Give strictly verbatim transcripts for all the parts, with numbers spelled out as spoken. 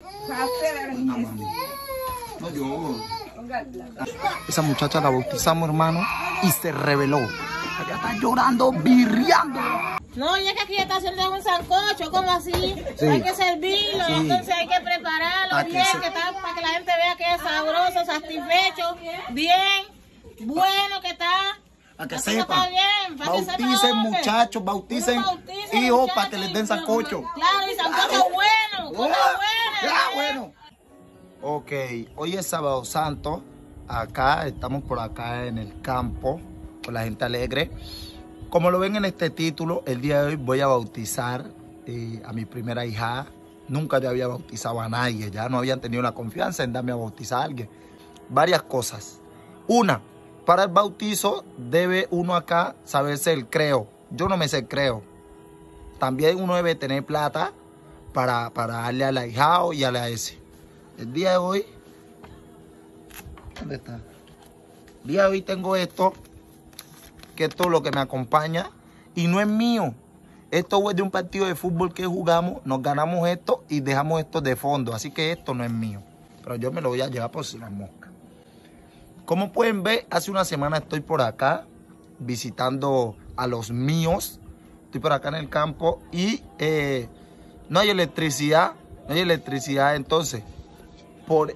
No, yo. Esa muchacha la bautizamos, hermano, y se rebeló. Ella está llorando, birriando. No, y es que aquí está haciendo un sancocho, ¿cómo así? Sí. Hay que servirlo, sí. Entonces hay que prepararlo para bien, que, que está, para que la gente vea que es sabroso, satisfecho, bien, bueno que está. Para que sepan, bauticen muchachos, bauticen hijos para que les den sancocho. Claro, y sancocho bueno, cosas buenas. Ya, bueno. Ok, hoy es Sábado Santo. Acá, estamos por acá en el campo, con la gente alegre. Como lo ven en este título, el día de hoy voy a bautizar eh, a mi primera hija. Nunca yo había bautizado a nadie, ya no habían tenido la confianza en darme a bautizar a alguien. Varias cosas. Una, para el bautizo debe uno acá saberse el creo. Yo no me sé el creo. También uno debe tener plata para, para darle al ahijado y a la ese. El día de hoy, ¿dónde está? El día de hoy tengo esto, que esto es lo que me acompaña y no es mío. Esto es de un partido de fútbol que jugamos, nos ganamos esto y dejamos esto de fondo, así que esto no es mío. Pero yo me lo voy a llevar por si las moscas. Como pueden ver, hace una semana estoy por acá visitando a los míos. Estoy por acá en el campo y eh, no hay electricidad, no hay electricidad, entonces, por...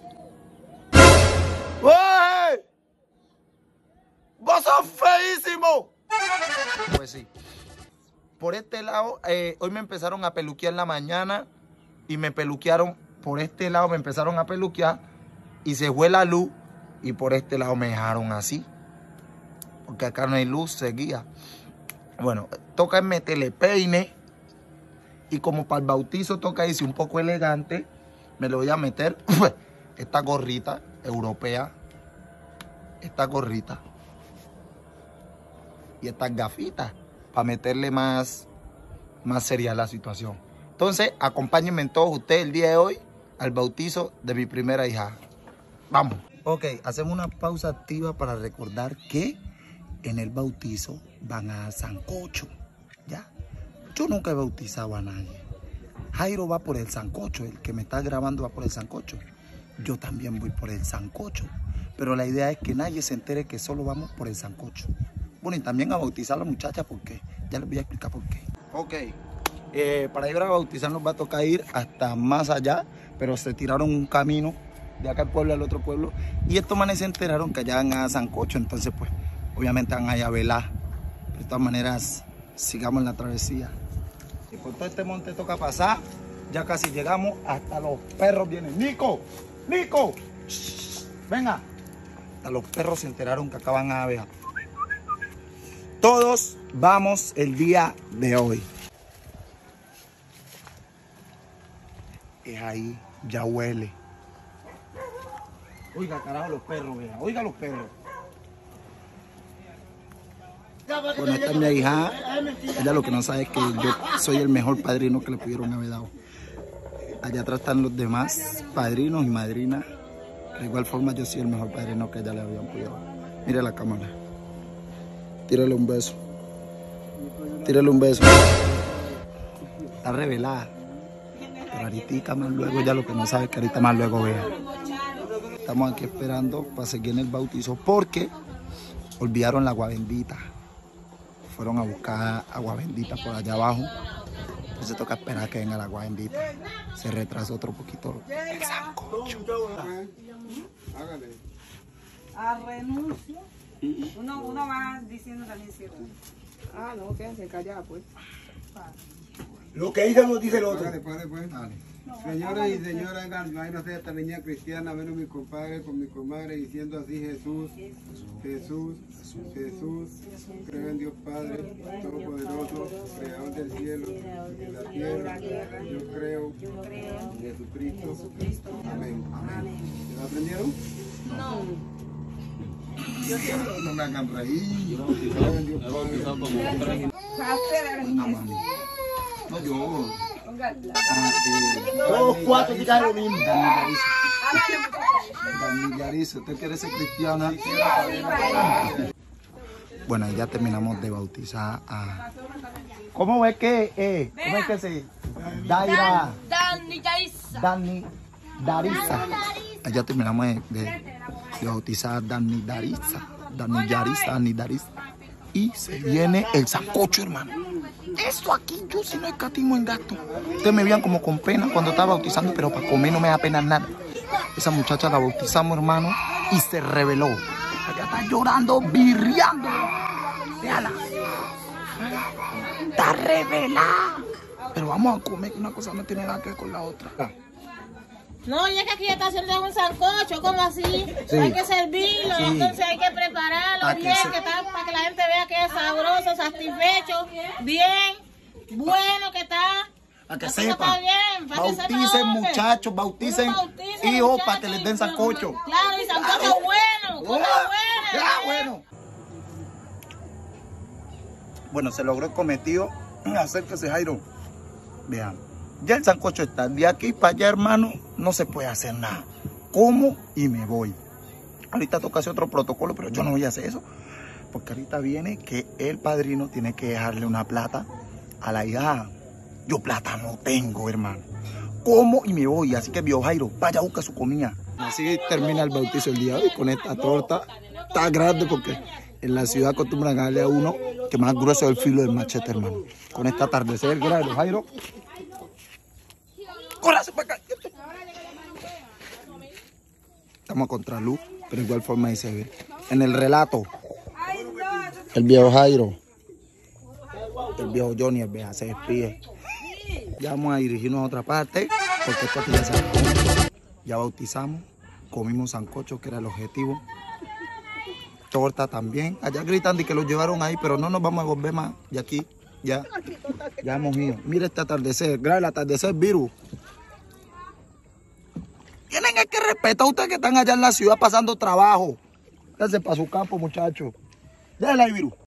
¡Uy! ¡Vos sos feísimo! Pues sí. Por este lado, eh, hoy me empezaron a peluquear en la mañana y me peluquearon por este lado, me empezaron a peluquear y se fue la luz y por este lado me dejaron así. Porque acá no hay luz, seguía. Bueno, toca meterle peine y como para el bautizo toca irse un poco elegante, me lo voy a meter esta gorrita europea, esta gorrita y estas gafitas para meterle más, más seria la situación. Entonces, acompáñenme todos ustedes el día de hoy al bautizo de mi primera hija. Vamos. Ok, hacemos una pausa activa para recordar que en el bautizo van a dar sancocho, ¿ya? Yo nunca he bautizado a nadie. Jairo va por el sancocho, el que me está grabando va por el sancocho. Yo también voy por el sancocho, pero la idea es que nadie se entere que solo vamos por el sancocho. Bueno, y también a bautizar a la muchacha porque ya les voy a explicar por qué. Ok, eh, para ir a bautizar nos va a tocar ir hasta más allá, pero se tiraron un camino de acá al pueblo al otro pueblo y estos manes se enteraron que allá van a sancocho, entonces pues obviamente van allá a velar. De todas maneras, sigamos la travesía. Y por todo este monte toca pasar, ya casi llegamos, hasta los perros vienen. ¡Nico! ¡Nico! Shh, venga. Hasta los perros se enteraron que acaban a ver. Todos vamos el día de hoy. Es ahí, ya huele. Oiga, carajo, los perros, vea. Oiga los perros. Bueno, esta es mi hija. Ella lo que no sabe es que yo soy el mejor padrino que le pudieron haber dado. Allá atrás están los demás padrinos y madrinas. De igual forma yo soy el mejor padrino que ella le habían podido dar. Mire la cámara. Tírale un beso. Tírale un beso. Está revelada. Pero ahorita más luego ya lo que no sabe es que ahorita más luego vea. Estamos aquí esperando para seguir en el bautizo porque olvidaron la agua bendita. Fueron a buscar agua bendita por allá abajo. Entonces toca esperar que venga el agua bendita. Se retrasó otro poquito el sancocho. Hágale. A renuncio. Uno, uno va diciendo también cierto. Ah, no, quédense callados pues. Lo que ella nos dice el otro. Hágale, pues, pues. No, Señores y señoras, imagínate esta niña cristiana, veno mi compadre con mi comadre diciendo así: Jesús, Jesús, Jesús, creo en Dios Padre Todopoderoso, Creador del cielo y de la tierra. Yo creo en Jesucristo. Amén. Amén. ¿Se lo aprendieron? No. No me hagan reír. Creo en Dios Padre. No, yo. Todos cuatro chicas lo mismo. Yariza, ¿usted quiere ser cristiana? Bueno, ya terminamos de bautizar a... ¿Cómo es que, eh? ¿Cómo es que se...? Daira. Dani Darisa. Dani Darisa. Allá terminamos de, de, de bautizar a Dani Darisa. Dani Darisa, Dani Darisa. Y se viene el sancocho, hermano. Esto aquí, yo si no escatimo en gasto. Ustedes me veían como con pena cuando estaba bautizando, pero para comer no me da pena nada. Esa muchacha la bautizamos, hermano, y se rebeló. Allá está llorando, birriando. Véala. Está rebelada. Pero vamos a comer, que una cosa no tiene nada que ver con la otra. No, ya que aquí está haciendo un sancocho, ¿cómo así? Sí. Hay que servirlo, sí. Entonces hay que prepararlo bien, que, se... que está, para que la gente vea que es sabroso, satisfecho, bien, bueno que está. Para que sepan, bauticen muchachos, bauticen hijos para que les den sancocho. Claro, y sancocho claro. Bueno, cosas buenas. Ya, bueno. Bueno, se logró el cometido. Acérquese, Jairo. Vean, ya el sancocho está. De aquí para allá, hermano, no se puede hacer nada. Como y me voy. Ahorita toca hacer otro protocolo, pero yo no voy a hacer eso. Porque ahorita viene que el padrino tiene que dejarle una plata a la hija. Yo plata no tengo, hermano. Como y me voy. Así que, viejo Jairo, vaya a buscar su comida. Así termina el bautizo el día de hoy con esta torta. Está grande porque en la ciudad acostumbran a darle a uno que más grueso es el filo del machete, hermano. Con este atardecer, grande, Jairo. ¡Córrase para acá! Estamos a contraluz, pero de igual forma ahí se ve. En el relato, el viejo Jairo, el viejo Johnny, el viejo se despide. Ya vamos a dirigirnos a otra parte, porque esto aquí ya se acabó. Ya bautizamos, comimos sancocho, que era el objetivo. Torta también. Allá gritan de que lo llevaron ahí, pero no nos vamos a volver más. Y aquí, ya, ya hemos ido. Mira este atardecer, grave el atardecer, virus. Tienen que respetar a ustedes que están allá en la ciudad pasando trabajo. Dense para su campo, muchachos. Déjenle ahí, virus.